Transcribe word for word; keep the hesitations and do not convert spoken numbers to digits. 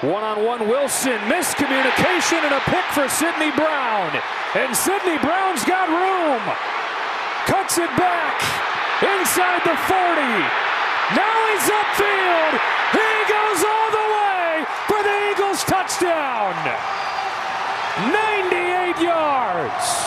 One-on-one Wilson, miscommunication and a pick for Sidney Brown. And Sidney Brown's got room. Cuts it back inside the forty. Now he's upfield. He goes all the way for the Eagles touchdown. ninety-eight yards.